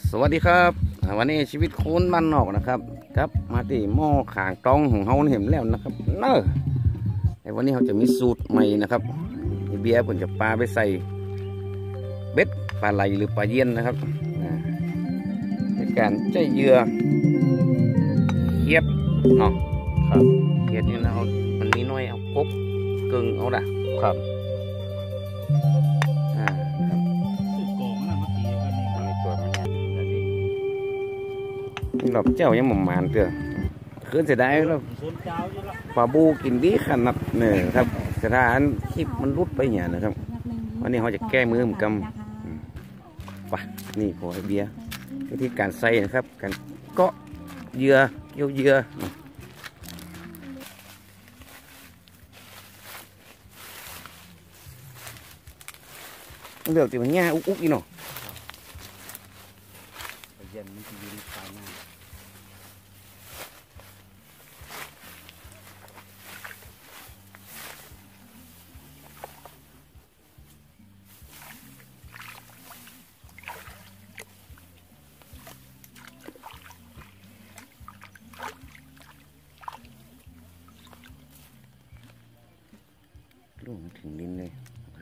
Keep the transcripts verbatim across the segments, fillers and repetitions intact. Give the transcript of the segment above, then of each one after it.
สวัสดีครับวันนี้ชีวิตคนบ้านนอกนะครับครับมาที่หม้อขางตองของเขาเห็นแล้วนะครับเนอะแต่วันนี้เขาจะมีสูตรใหม่นะครับเบียร์ผมจะปลาไปใส่เบ็ดปลาไหลหรือปลาเยี่ยนนะครับในการใช้เหยื่อเขียดเนาะครับเขียดนี่นะเอามันมีน้อยเอากบกึ่งเอาละครับอ่าครับหลบเจ้ายังหม่อมหมานเตือคือจะได้แล้วปลาบูกินดีขนาดเนี่ยครับสถานคลิปมันรุดไปเนี่ยนะครับวันนี้เขาจะแก้มือมกำปะนี่พอเบียร์วิธีการใส่นะครับการเกาะเหยื่อเกี่ยวเหยื่อเลือกที่มันง่ายอุ๊กอุ๊กอีเนาะเย็นมันจะยืนตายหน้าลูกมันถึงดินเลย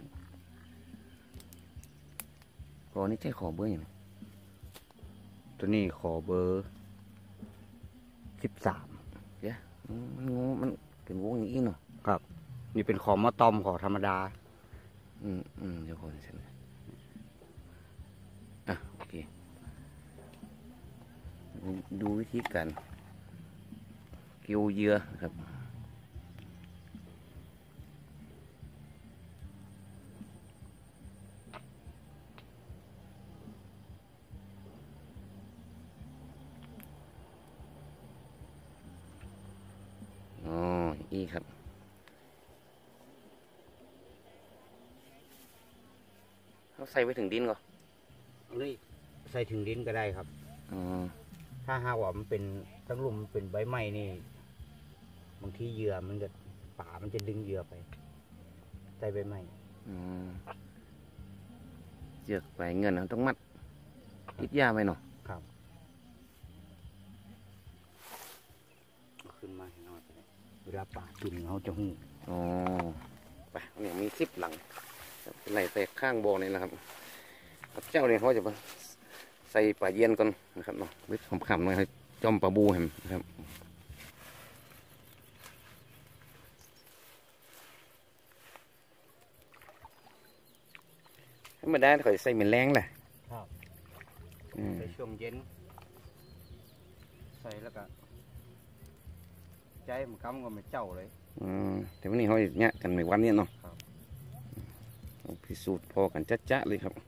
ขอนี่ใช่ขอเบอร์อย่างตัวนี้ขอเบอร์สิบสามเดี๋ยวมันงูมันเป็นวงอย่างนี้เนาะครับนี่เป็นขอมะตอมขอธรรมดาอืมอืมเดี๋ยวคนเสร็จเลยอ่ะโอเคดูวิธีการเกี่ยวเหยื่อครับอีครับเขาใส่ไปถึงดินก่อนนี่ใส่ถึงดินก็ได้ครับอ๋อถ้าหากว่ามันเป็นทั้งลุ่มเป็นใบไม้นี่บางทีเหยื่อมันจะป่ามันจะดึงเหยื่อไปใส่ใบไม้อ๋อเจือกไปเงินต้องมัดติดยาไหมเนาะครับขึ้นมาให้นอนเวลาป่ากินเขาจะหูอ๋อไปเนี่ยมีซิปหลังไหลใส่ข้างโบนี่นะครับเจ้าเนี่ยเขาจะใส่ปลาเยี่ยนก่อนนะครับเนาะวิธีขำๆหน่อยให้จอมปลาบูเห็นนะครับให้มาได้เขาจะใส่เหม็นแรงแหละครับในช่วงเย็นใส่แล้วก็ใจมันกำก็ไม่เจ้าเลยอืมแต่วันนี้เขาเนี่ยกันในวันนี้เนาะพิสูจน์พอกันจ๊ะๆเลยครับ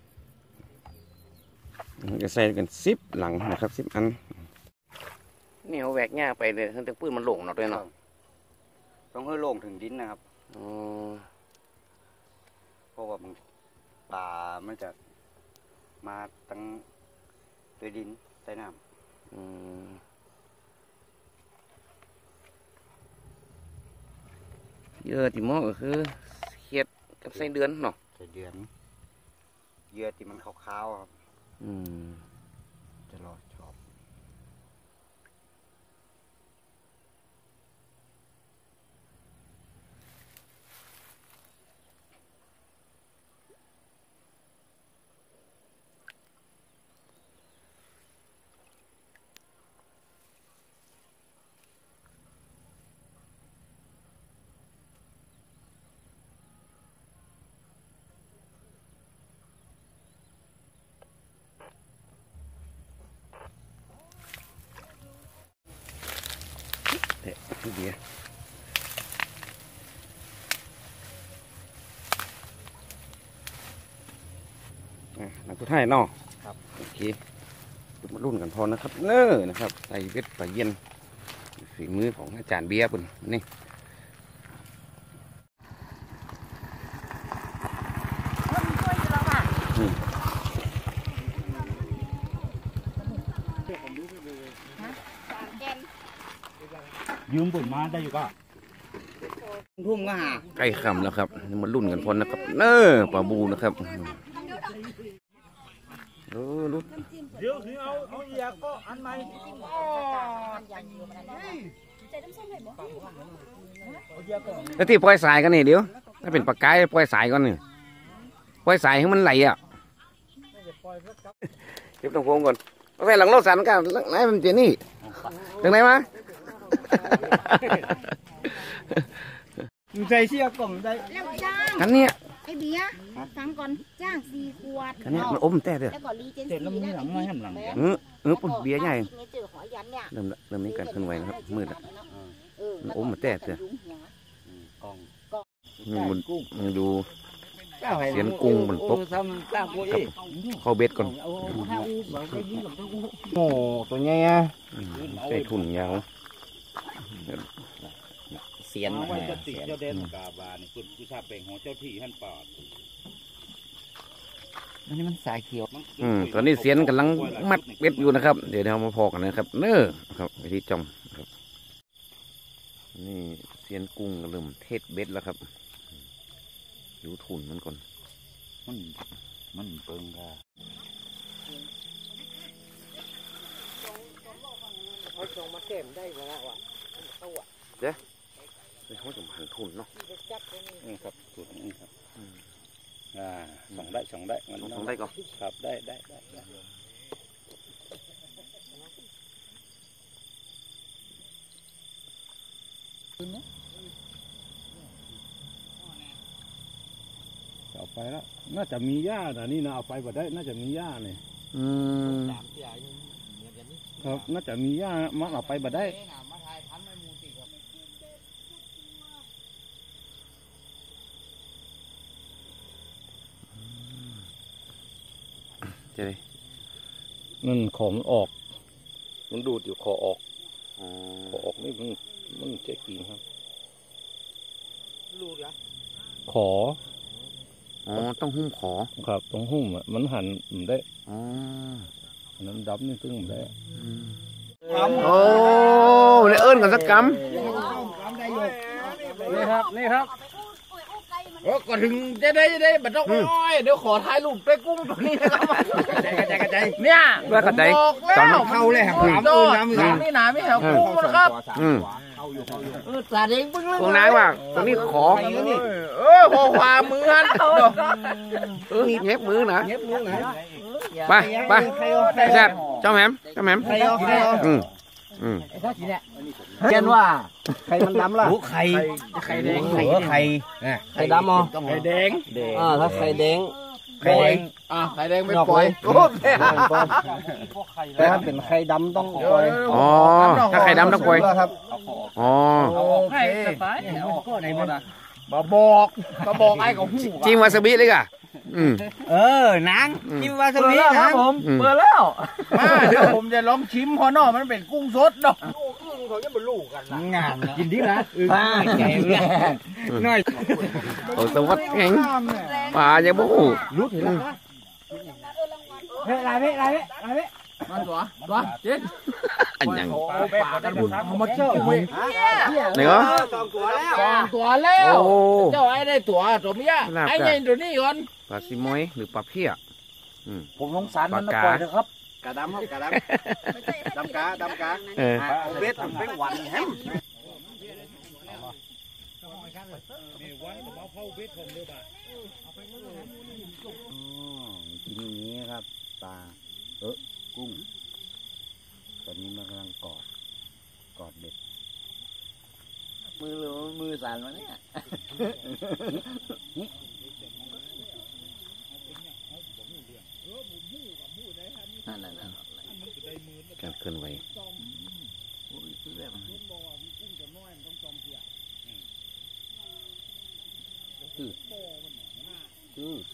จะใส่กันซิปหลังนะครับซิปอันนี่เขาแหวกหญ้าไปเลยทั้งแต่ปื้นมันหลงเนาะด้วยเนาะต้องให้ลงถึงดินนะครับอ๋อเพราะว่ามันป่ามันจะมาตั้งด้วยดินใต้น้ำอืมเยอะที่มอก็คือเขียดกับไส้เดือนเนาะไส้เดือนเยอะที่มันขาวๆครับอืมจะรอชอบเดี๋ยวหลังสุดท้ายเนาะครับโอเคมารุ่นกันพอนะครับเน้อนะครับใส่เบ็ดปลาเย็นฝีมือของอาจารย์เบียร์ปุ่นนี่ยืมบุญมาได้อยู่ป่ะทุ่มก็หาใกล้ค่ำแล้วครับมารุ่นกันพอนะครับเน้อปลาบูนะครับเออดูเดี๋ยวถึงเอาเอาเอียก็อันใหม่อ๋อเอาเอียก็แล้วที่ปล่อยสายกันนี่เดี๋ยวถ้าเป็นปากกายปล่อยสายก่อนนี่ปล่อยสายให้มันไหลอ่ะเก็บตรงโค้งก่อนเอาไปหลังรถสันกันไหนมันเจนี่ถึงไหนมาใส่เชือกกล่องได้แล้วจ้างคันเนี้ยไอเบียร์ฟังก่อนจ้างสี่ขวดคันเนี้ยมันอมแต่เด้อแล้วก็รีเจนเสร็จแล้วมึงหลังมาให้หลังเออเออปุ่นเบียร์ใหญ่เจอหอยยันเนี่ยเริ่มเริ่มมีการเคลื่อนไหวนะครับมืดอ่ะเออมันอมมาแต่เด้อกล่องมันมันดูเสียนกุ้งมันตกเข้าเบ็ดก่อนโอ้ตัวใหญ่อะใส่ถุนยาวเสียนมันจะติดเจ้าเด่นกาบานี่คุณผู้ชาเป่งของเจ้าที่ท่านปอดอันนี้มันสายเขียวอืมตอนนี้เสียนกำลังมัดเบ็ดอยู่นะครับเดี๋ยวเรามาพอกันนะครับเน้อครับวิธีจอมครับนี่เสียนกุ้งก็เริ่มเทศเบ็ดแล้วครับอยู่ถุนมันก่อนมันมันเปิงกาเดี๋ยวเขาจะหันถุนเนาะนี่ครับสูตรนี้ครับอ่าสองได้สองได้มันสองได้ก่อนครับได้ได้ได้ได้เอาไปแล้วน่าจะมีหญ้านะนี่นะเอาไปบ่ได้น่าจะมีหญ้าเนี่ยอืมครับน่าจะมีหญ้ามันเอาไปบ่ได้เจะได้นั่นของมันออก มันดูดอยู่คอออกอ๋อคอออกนี่มันมันเจ๊กินครับขออ๋อต้องหุ้มขอครับตรงหุ้มอ่ะมันหันมันได้อ๋ออันนั้นดับนี่ซึ่งมันได้อืมโอ้เลยเอิ้นกันสักกำนี่ครับนี่ครับโอ้ก็ถึงจะได้จะได้บัดดอกอ้อยเดี๋ยวขอถ่ายรูปไปกุ้งตัวนี้นะครับกระจายกระจายกระจายเนี่ยเพื่อเข้าใจบอกตอนแล้วเข้าเลยครับน้ำอื่นน้ำอื่นนี่หนาไม่แถวกุ้งนะครับอืมเออสาดเองปึ้งเลยพวกนายว่าตอนนี้ขอเออพอความมือหันเออเย็บมือนะเย็บมือไหนไปไปแซ่บเจ้าแหมมเจ้าแหมมใครเอาใครเอาอืมอืมเช่นว่าใครมันดำล่ะไข่ไข่แดงไข่ไข่ไข่ดำอ๋อไข่แดงอ่าถ้าไข่แดงไข่แดงอ่าไข่แดงไม่ปล่อยโอ้ยแต่ถ้าเป็นไข่ดำต้องปล่อยอ๋อถ้าไข่ดำต้องปล่อยครับอ๋อโอเคก็ไหนมันมาบอกมาบอกไอ้ของหูจิ้มวาซาบิเลยก่ะอืมเออนางกินวาซาบิคนะรับผมอืมเปิดแล้วมาเดี๋ยวผมจะลองชิมพอนอมันเป็นกุ้งสดเนาะงานกินดีนะป้าแก่เลยน้อยโอ้สวัสดิ์แข็งปลาจะบู๊รู้ถึงแล้วเฮ้ยลายเพ่ลายเพ่ลายเพ่มันตัวตัวเจ๊นอันยังปากกันบุญเขามาเจ้าเว้ยไหนก็สองตัวแล้วสองตัวแล้วโอ้เจ้าไอ้ได้ตัวตัวเมียไอ้เนี่ยตัวนี้ก่อนปลาซิมอยหรือปลาเพี้ยอืมผมสงสารมันปล่อยเถอะครับกระดำครับกระดำดำกาดำกาเออเอาเบ็ดเป็นหวันแฮมกินอย่างนี้ครับปลาเออกุ้งตอนนี้มันกำลังกอดกอดเบ็ดมือหรือมือสั่นวะเนี่ย นั่นนั่นนั่นการเคลื่อนไหวอือ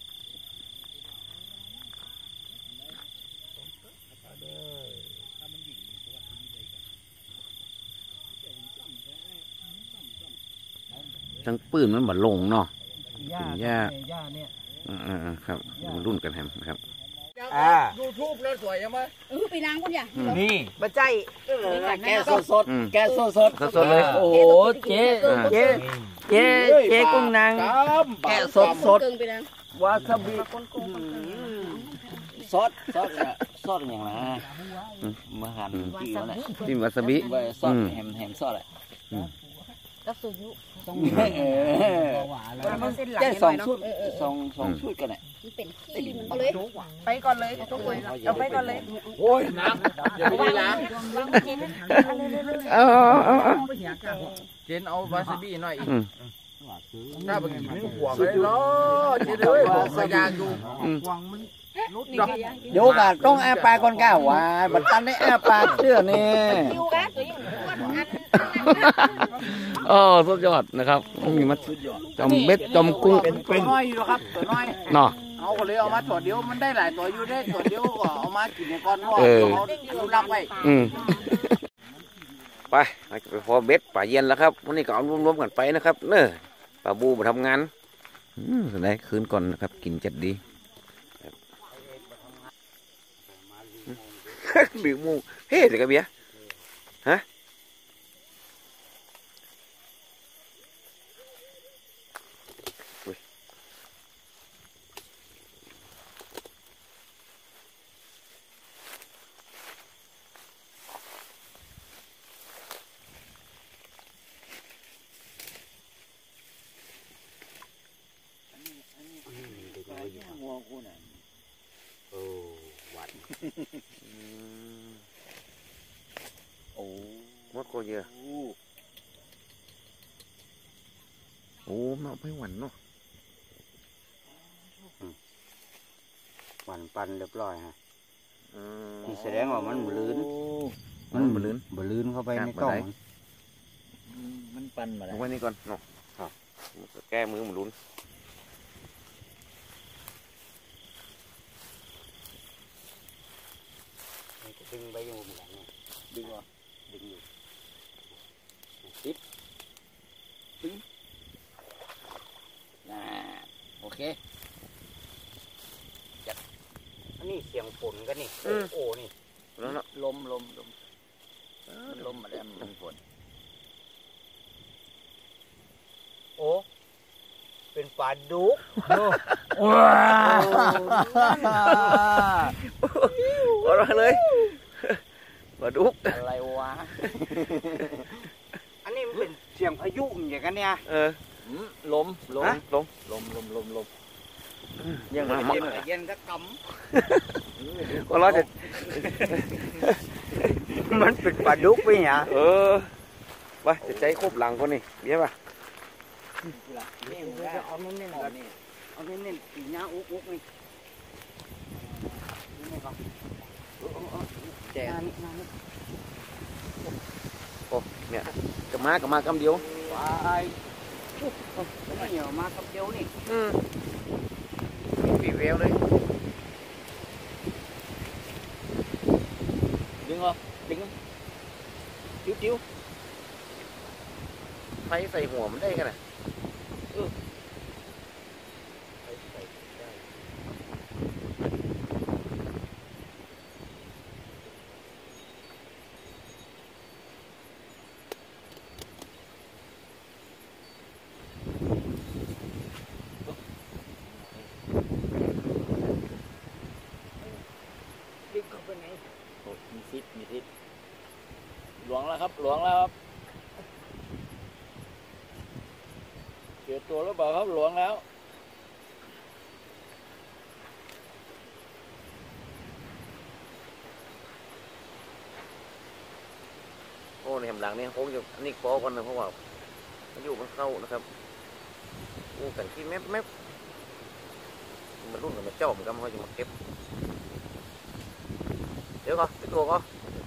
ทั้งปืนมันบ่ลงเนาะย่าเป็นหญ้าย่าเนี่ยอ่าๆครับมันรุ่นกันแฮมนะครับอ่ายูทูบแล้วสวยยังไงเออไปล้างก่อนอย่านี่มาใจแกสดสดอืมแกสดสดสดๆเลยโอ้โหเจ๊เจ๊เจ๊เจ๊กุ้งนางแกสดสดเกินไปแล้ววาซาบิซอสซอสเนี่ยซอสอย่างไรมาหั่นกี่วันเนี่ยจิ้มวาซาบิใบซอสแฮมแฮมซอสอ่ะก็สุยุต้องเออแค่สองชุดสองสองชุดกันเนี่ยมันเป็นขี้มันเอาเลยไปก่อนเลยทุกคนเอาไปก่อนเลยโอ้ยน้ำอย่าไปดีล้างเอาเอาเอาเจนเอาวาซาบิหน่อยอีกอืมถ้าไปกินนี่หัวกันเลยเนาะเจนเลยบอกพยางอยู่อืมเดี๋ยวกันต้องอาปากก่อนก้าวว่าบัดตันได้อาปากเชื่อนี่คิวกันตัวยังอ้วนอันโอ้สุดยอดนะครับมีมัดจอมเบ็ดจอมกุ้งเป็นตัวน้อยอยู่ครับตัวน้อยเนาะเอาก็เลยเอามาตัวเดียวมันได้หลายตัวอยู่ได้ตัวเดียวก็เอามากินในก้อนว่าเออเขาดูรักไว้อืมไปเราจะไปพอเบ็ดป่าเย็นแล้วครับวันนี้ก็เอารวมๆกันไปนะครับเนอะป่าบูมาทำงานอืมสุดท้ายคืนก่อนนะครับ กินจัดดีหรือมูเฮ้เด็กกระเบียฮะโอ้มดโคเยอะโอ้มาไม่หวันเนาะหวานปันเรียบร้อยฮะอืมนี่แสดงว่ามันบลื้นมันบลื้นบลื้นเข้าไปในครับกล้องบ่ได้มันปันมาแล้เอาวไว้นี่ก่อนเนาะครับแก้มือหมุนลุ้นดึงไปอยู่เหมือนกันเนี่ยดึงวะดึงอยู่ติดดึงน่าโอเคจัดอันนี้เสียงฝนกันนี่โอ้โหนี่แล้วเนาะลมลมลมลมมาแล้วมันฝนโอ้เป็นปลาดุกว้าวเอาละเลยมาดุกอะไรวะอันนี้มันเป็นเสียงพายุอย่างกันเนี่ยเออลมลมฮะลงลมลมลมลมยังมาเย็นเย็นก็กก็เราจะำมันเป็นปลาดุกไปเนี่ยเออไปจะใจครบหลังคนนี่เบี้ยป่ะนี่มันจะเอาเน้นๆก่อนนี่เอาเน้นๆปีหน้าอุ๊กอุ๊กนี่นี่ก่อนแจกโอ้เนี่ยกับมากับมากำเดียวไปเหนียวมากับเดียวนี่อืมปีเวลเลยดึงเหรอดึงจิ้วจิ้วไฟใส่หัวมันได้กันนะมีทิศมีทิศหลวงแล้วครับหลวงแล้วครับเจอตัวแล้วเปล่าครับหลวงแล้วโอ้ในแหมหลังนี่โค้งอยู่อันนี้ปอก่อนนะเพราะว่ามันอยู่มันเข้านะครับโอ้แต่งที่แมบแมบมันรุ่นกับมันเจ้าเหมือนกันเขาจะมาเก็บเดี๋ยวก่อนไปตัวก่อน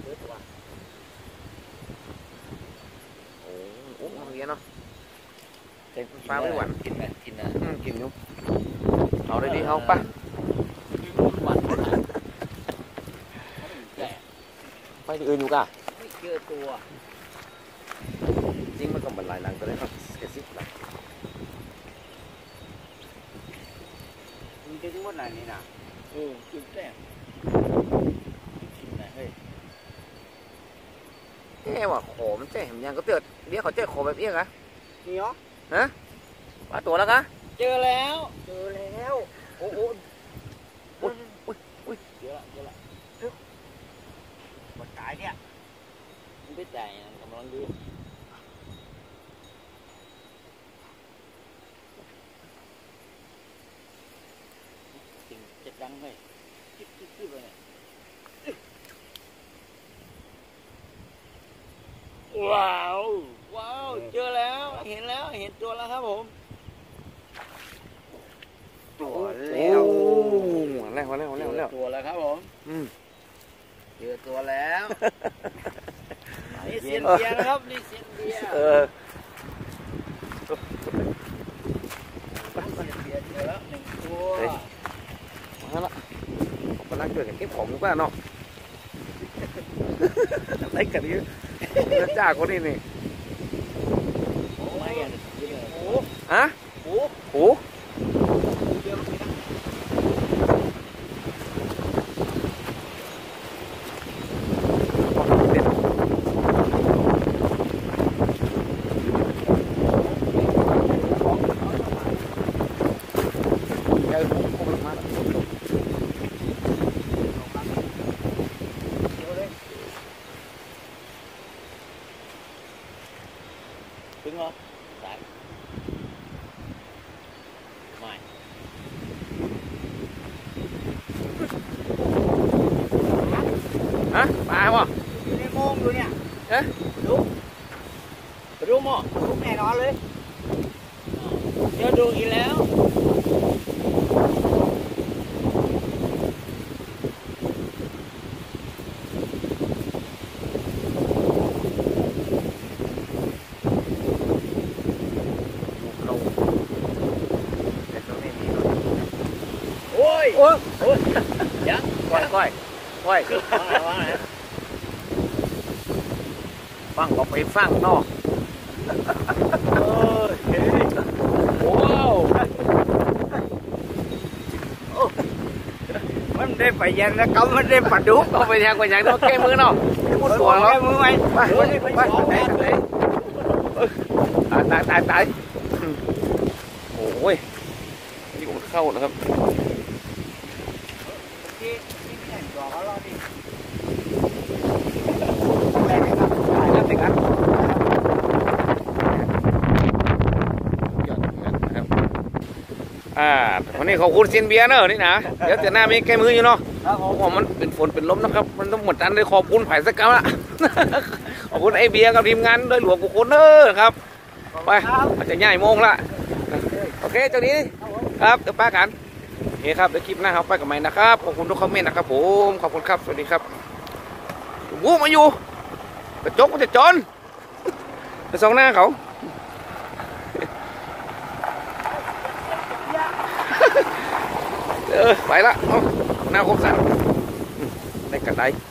โอ้โหเงี้ยเนาะปลาไม่หวานกินไหมกินนะอืมกินอยู่เอาได้ดีเอาปะหวานไปที่อื่นอยู่กะไม่เจอตัวจริงมันก็มันหลายหลังตัวนี้ครับแค่สิบหลังมันดึงหมดไหนนี่นะเออจุดแรกกินไหนเฮ้ยเอ๊ะว่าขอมันเจ๊มันยังก็เตือนเดี๋ยวเขาเจ๊ขอแบบเอี้ยกะนี่เหรอฮะปลาตัวแล้วกะเจอแล้วเจอแล้วโอ้โหอุ้ยอุ้ยอุ้ยอะละเยอะละหมดตายเนี่ยมันไม่จ่ายกำลังดีจริงจะดังเลยจิ๊บจิ๊บจิ๊บเลยเนี่ยว้าวว้าวเจอแล้วเห็นแล้วเห็นตัวแล้วครับผมตัวโอ้แล้วแล้วแล้วแล้วแล้วตัวแล้วครับผมอืมเจอตัวแล้วนี่เซียนเบียร์นะครับนี่เซียนเบียร์เออเซียนเบียร์เจอแล้วหนึ่งตัวมาละกำลังช่วยกันเก็บของอยู่ป่ะเนาะอะไรกันนี่แล้วจ้าคนนี้นี่โอ้ไม่อะโอ้ฮะโหโอ้เดี๋ยวไปนั่งเจอผมผมมาถึงเหรอสายไม่ฮะปลาป่ะอยู่ในโมงอยู่เนี่ยเอ๊ะดูไปดูหม้อดูแน่นอนเลยเดี๋ยวดูอีกแล้วโอ้ยโอ้โอ้ยยังก้อยก้อยก้อยว่าไงว่าไงฟังก็ไปฟังเนาะเออเฮ้ยว้าวมันได้ไปยันแล้วก็มันได้ปลาดุกก็ไปยังไปยังต้องแก้มือเนาะพูดตัวเนาะมือไหมไปไปไปไปไปตายตายตายโอ้ยนี่ผมเข้านะครับที่ที่ไม่เห็นตัวเขารอดินั่นเองครับยอดนะครับอ่าวันนี้ขอบคุณซินเบียร์เนอะนี่นะเดี๋ยวเดี๋ยวหน้ามีแก้มืออยู่เนาะครับผเพมราะว่ามันเป็นฝนเป็นลมนะครับ มันต้องหมดอันเลยขอบคุณไผ่สกาวละ ขอบคุณไอเบียร์กับทีมงานโดยหลวงกุคนเนอครับไปอาจจะง่ายโมงละโอเคเจ้านี้ครับเดี๋ยวป้ากันโอเคครับเดี๋ยวคลิปหน้าครับไปกับใหม่นะครับขอบคุณทุกคอมเมนต์นะครับผมขอบคุณครับสวัสดีครับวูมาอยู่กระจกมันจะจนไปส่องหน้าเขา เออไปละเอาหน้าครบสามได้กระได